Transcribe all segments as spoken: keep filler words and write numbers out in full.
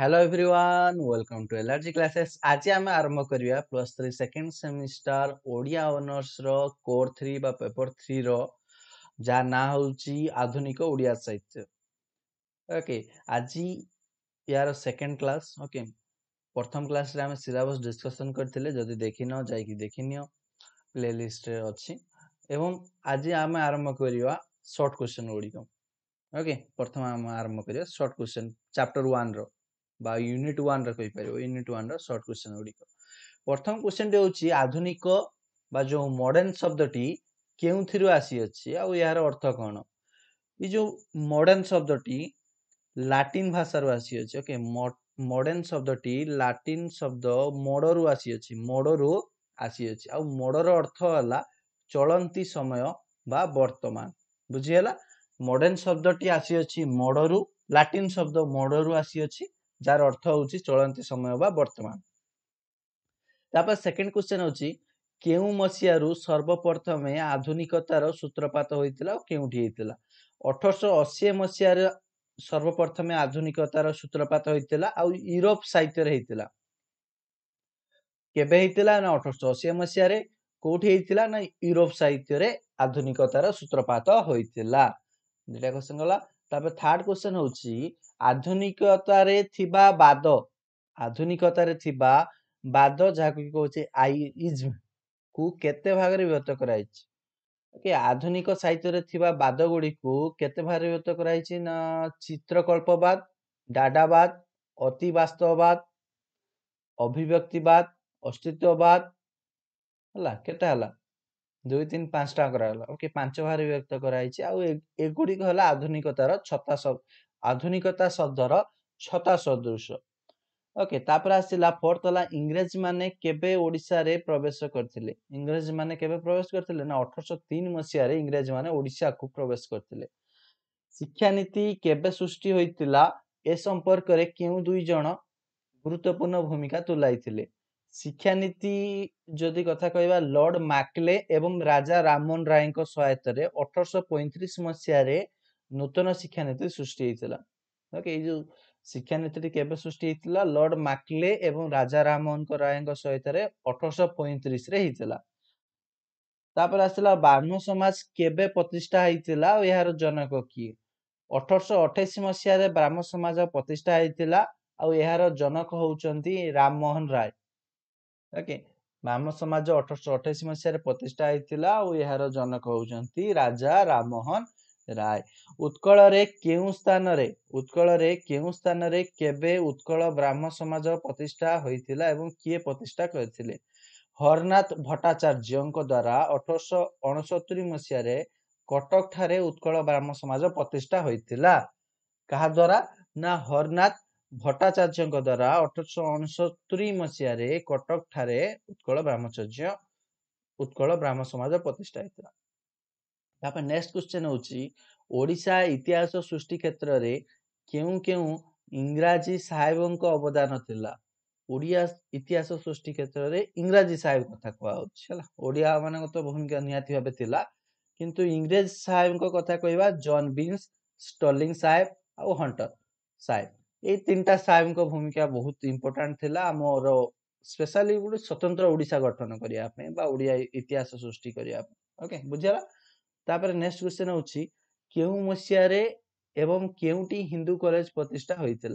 Hello everyone welcome to LRG classes. आज आम आरंभ करिया plus three second semester Odia honours रो कोर थ्री बा पेपर थ्री रो जा ना होची आधुनिक ओडिया साहित्य। ओके आज यार सेकेंड क्लास। ओके प्रथम क्लास रे हम सिलेबस डिस्कशन करथिले, जदि देखि न जाई कि देखि नियो, प्ले लिस्ट रे अछि। एवं आज आम आरंभ करिया शॉर्ट क्वेश्चन ओडिको। ओके प्रथम आम आरंभ करिया शॉर्ट क्वेश्चन चैप्टर वन रो बा यूनिट वन रे कहि परियो। यूनिट वन रो शॉर्ट क्वेश्चन ओडिको प्रथम क्वेश्चन टे होची आधुनिक बा जो मॉडर्न शब्दटी केउथिरु आसी अछि आ यार अर्थ कोन। ई जो मॉडर्न शब्दटी लाटिन भाषा रो आसी अछि। ओके मॉडर्न शब्दटी लाटिन शब्द मोडरु आसी अछि, मोडरु आसी अछि आ मोडर अर्थ हला चलंती समय बा वर्तमान। बुझियला मॉडर्न शब्दटी आसी अछि मोडरु, लाटिन शब्द मोडरु आसी अछि जार अर्थ होची चलंती समय बा वर्तमान। तापर सेकंड क्वेश्चन होची केउ मसियारु सर्वप्रथमे आधुनिकतार सूत्रपात होइतिला केउठी हेतिला। अठारह सौ अस्सी मसिया रे सर्वप्रथमे आधुनिकतार सूत्रपात होइतिला आ यूरोप साहित्य रे हेतिला। केबे हेतिला ना अठारह सौ अस्सी मसिया रे, कोठी हेतिला ना यूरोप साहित्य रे आधुनिकतार सूत्रपात होइतिला। दुटा क्वेश्चन गला। तापर थर्ड क्वेश्चन होची आधुनिकतारे थिबा बाद, आधुनिकतारे थिबा बाद जाको कहउचे आइइज्म को केते भाग रे विभक्त कराइछि। ओके आधुनिक साहित्य रे थिबा बाद गुडी को केते भाग रे विभक्त कराइछि ना चित्रकल्पवाद, डाडावाद, अति वास्तववाद, अभिव्यक्तिवाद, अस्तित्ववाद हला केते हला दुई तीन पांच टा कराला। ओके पांच भाग रे विभक्त कराइछि आ एगुडी हला आधुनिकतार छता शब्द, आधुनिकता शब्दर छता सदृश। ओके तापर आसिला फोर्थ हला इंग्रेज माने केबे ओडिसा रे प्रवेश करथिले। इंग्रेज माने केबे प्रवेश करथिले ना अठारह सौ तीन मसिया रे इंग्रेज माने ओडिसा को प्रवेश करथिले। शिक्षा नीति केबे सृष्टि होइतिला ए संपर्क रे केउ दुई जण गुरुत्वपूर्ण भूमिका तुलाइथिले। शिक्षा नीति जदि कथा कहबा लॉर्ड मैकले एवं राजा राममोहन राय को सहायता रे अठारह सौ पैंतीस मसिया रे नूतन शिक्षा नीति सृष्टि हेतिला। ओके ए जो शिक्षा नीति केबे सृष्टि हेतिला लॉर्ड मैकले एवं राजा राममोहन को राय को सहायता रे अठारह सौ पैंतीस रे हेतिला। तापर आसिला ब्राह्मण समाज केबे प्रतिष्ठा हेतिला और यार जनक किए। अठारह सौ अट्ठाईस मसिया रे ब्राह्मण समाज प्रतिष्ठा हेतिला और यार जनक होउचंती राममोहन राय। ओके ब्राह्मण समाज अठारह सौ अट्ठाईस मसिया रे प्रतिष्ठा हेतिला और यार जनक होउचंती राजा राममोहन राय। उत्कल रे केउ स्थान रे, उत्कल रे केउ स्थान रे केबे उत्कल ब्राह्मण समाज प्रतिष्ठा होइतिला एवं किए प्रतिष्ठा करथिले। हरनाथ भट्टाचार्य द्वारा अठारह सौ उनसत्तर मसिया रे कटक ठारे उत्कल ब्राह्मण समाज प्रतिष्ठा होइतिला। कहा द्वारा ना हरनाथ भट्टाचार्य द्वारा अठारह सौ उनसत्तर मसिया रे कटक ठारे उत्कल ब्राह्मचर्य उत्कल ब्राह्मण समाज प्रतिष्ठा होइतिला। तापर नेक्स्ट क्वेश्चन होची ओडिशा इतिहास सृष्टि क्षेत्र रे केउ केउ इंग्राजी साहेबों को अवदान थिला। ओडिया इतिहास सृष्टि क्षेत्र रे इंग्राजी साहेब कथा कहवा होची हला। ओडिया माने तो भूमिका निहाती भाबे थिला, किंतु इंग्रेज साहेब को कथा कहबा जॉन बिन्स, स्टर्लिंग साहेब और हंटर साहेब। ए तीनटा साहेब को भूमिका बहुत इंपोर्टेंट थिला हमर स्पेशली गुड स्वतंत्र ओडिशा गठन करिया पे बा ओडिया इतिहास सृष्टि करिया पे। ओके बुझियला। तापर नेक्स्ट क्वेश्चन होची केउ मसिया रे एवं केउटी हिंदू कॉलेज प्रतिष्ठा होइतिला।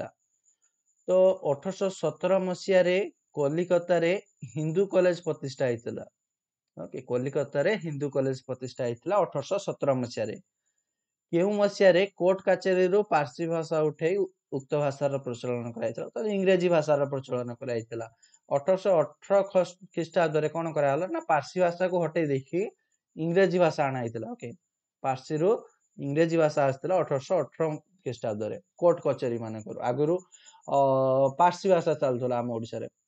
तो अठारह सौ सत्रह मसिया रे कलिकता रे हिंदू कॉलेज प्रतिष्ठा होइतिला। ओके कलिकता रे हिंदू कॉलेज प्रतिष्ठा होइतिला अठारह सौ सत्रह मसिया रे। केउ मसिया रे कोर्ट काचेरी रो पारसी भाषा उठेई उक्त भाषार प्रचलन कराइतिला। तो इंग्रजी भाषार प्रचलन कराइतिला। अठारह सौ अठारह ख्रीष्टाब्द रे कोन कराला ना पारसी भाषा को हटेई देखि इंग्रजी भाषा आना आइतिला। ओके पारसी रो इंग्रजी भाषा आस्तिला अठारह सौ अठारह ख्रीष्टाब्द रे कोर्ट कचेरी माने करू आगुरु पारसी भाषा चलथला हम ओडिसा रे,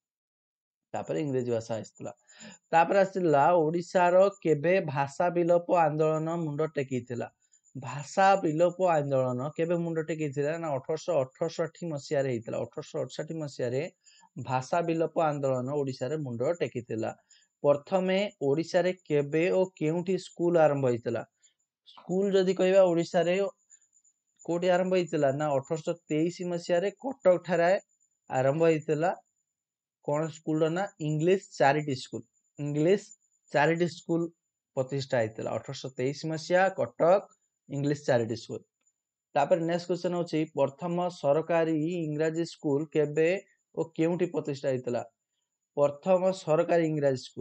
तापर इंग्रजी भाषा आस्तिला। तापर आस्तिला ओडिसा रो केबे भाषा विलोप आंदोलन मुंड टेकीतिला। भाषा विलोप आंदोलन केबे मुंड टेकीतिला ना अठारह सौ अड़सठ मसिया रे हेतिला। अठारह सौ अड़सठ मसिया रे भाषा विलोप आंदोलन ओडिसा रे मुंड टेकीतिला। प्रथमे ओडिसा रे केबे ओ केउठी स्कूल आरंभ होइतिला। स्कूल जदि कहबा ओडिसा रे कोठी आरंभ होइतिला ना अठारह तेईस मसिया रे कटक ठारे आरंभ होइतिला कोन स्कूल रो ना English charity school English charity school प्रतिष्ठा होइतिला अठारह तेईस मसिया कटक इंग्लिश चैरिटी स्कूल। तापर नेक्स्ट क्वेश्चन होची प्रथम सरकारी इंग्रजी स्कूल केबे ओ केउठी प्रतिष्ठा होइतिला प्रथम सरकारी इंग्रजी स्कूल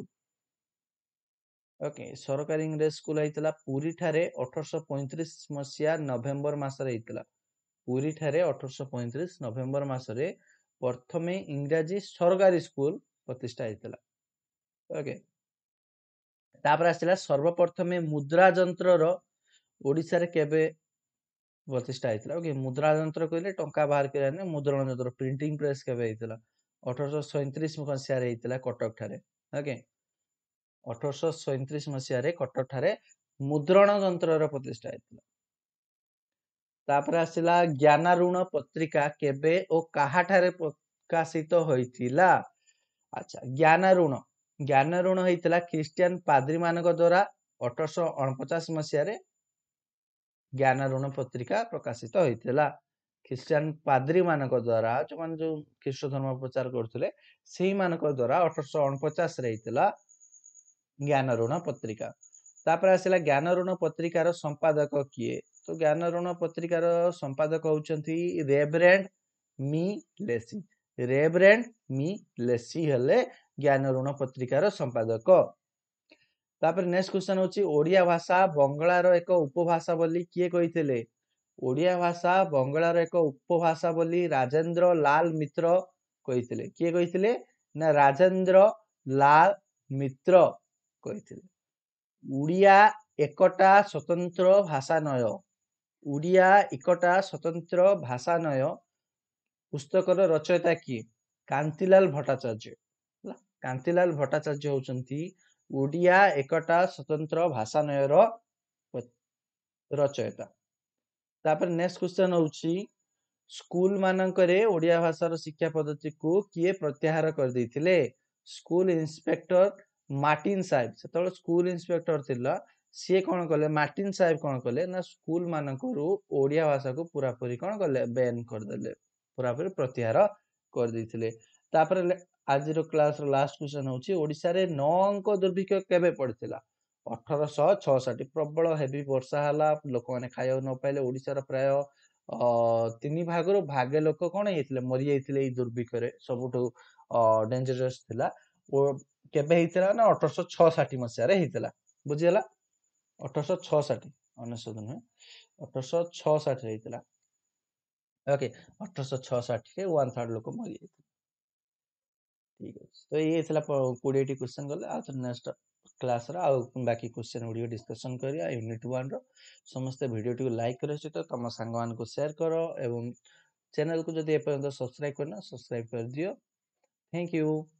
ओके सरकारी इंग्रजी स्कूल होइतिला पुरी ठारे अठारह पैंतीस मसिया नवेम्बर मासरे होइतिला पुरी ठारे अठारह पैंतीस नवेम्बर मासरे प्रथमे इंग्रजी सरकारी स्कूल प्रतिष्ठा होइतिला ओके। तापर आसिला सर्वप्रथमे मुद्रा यंत्र रो ओडिसा रे केबे प्रतिष्ठा होइतिला ओके मुद्रा यंत्र कहले टंका बाहर करने मुद्रण यंत्र प्रिंटिंग प्रेस केबे होइतिला अठारह सैंतीस मसिया रे होइतिला कटक ठारे ओके अठारह सैंतीस मसिया रे कटक ठारे मुद्रण यंत्र रो प्रतिष्ठा होइतिला। तापर आसिला ज्ञानारूण पत्रिका केबे ओ काहा ठारे प्रकाशित होइतिला अच्छा ज्ञानारूण ज्ञानारूण होइतिला क्रिश्चियन पाद्री मानक द्वारा अठारह उनपचास मसिया रे ज्ञानारूण पत्रिका प्रकाशित होइतिला क्रिश्चियन पाद्री मानक द्वारा जो मान जो ख्रीष्ट धर्म प्रचार करथले सेही मानक द्वारा अठारह उनपचास रे होइतिला ज्ञानारूण पत्रिका। तापर आसिला ज्ञानारूण पत्रिकार संपादक किए तो ज्ञानारूण पत्रिकार संपादक होउचंती रेवरेंड मी लेसी रेवरेंड मी लेसी हेले ज्ञानारूण पत्रिकार संपादक। तापर नेक्स्ट क्वेश्चन होची ओडिया भाषा बंगलार एक उपभाषा बोली किए कहिथिले ओडिया भाषा बंगलार एक उपभाषा बोली राजेंद्र लाल मित्र कहिथिले किए कहिथिले ना राजेंद्र लाल मित्र कहिथिले। उड़िया एकटा स्वतंत्र भाषा नय उड़िया एकटा स्वतंत्र भाषा नय पुस्तकर रचयिता किए कांतिलाल भट्टाचार्य कांतिलाल भट्टाचार्य होउचंती उड़िया एकटा स्वतंत्र भाषा नय रो रचयिता। तापर नेक्स्ट क्वेश्चन होउची स्कूल मानकरे ओडिया भाषार शिक्षा पद्धति को किए प्रत्याहार कर दैथिले स्कूल इंस्पेक्टर मार्टिन साहेब सेतବେଳେ स्कूल इंस्पेक्टर थिला से कोन कले मार्टिन साहेब कोन कले ना स्कूल मानकरू ओडिया भाषा को पूरा पूरी कोन कले बैन कर देले पूरा पूरी प्रत्याहार कर दैथिले। तापर आज रो क्लास रो लास्ट क्वेश्चन होची ओडिसा रे नौ अंक दुर्भिक्ष केबे पड़थिला अठारह छियासठ प्रबल हेवी वर्षा हला लोक माने खायो न पाइले ओडिसा रो प्राय तीन भागरो भागे लोक कोन हेतिले मरि जाइतिले ई दुर्भिक्ष रे सबुठो डेंजरस थिला ओ केबे हेतिला ना अठारह छियासठ मसिया रे हेतिला बुझियला अठारह छियासठ अनसद न अठारह छियासठ रे हेतिला ओके अठारह छियासठ रे वन थर्ड लोक मरि जाइतिले ठीक अछि तो ये थिला बीस टी क्वेश्चन गले आ नेक्स्ट क्लास रा आ बाकी क्वेश्चन वीडियो डिस्कशन करिया यूनिट वन रो समस्त वीडियो टी लाइक करे तो तम संग मान को शेयर करो एवं चैनल को जदि ए पर्यंत सब्सक्राइब करना सब्सक्राइब कर दियो थैंक यू।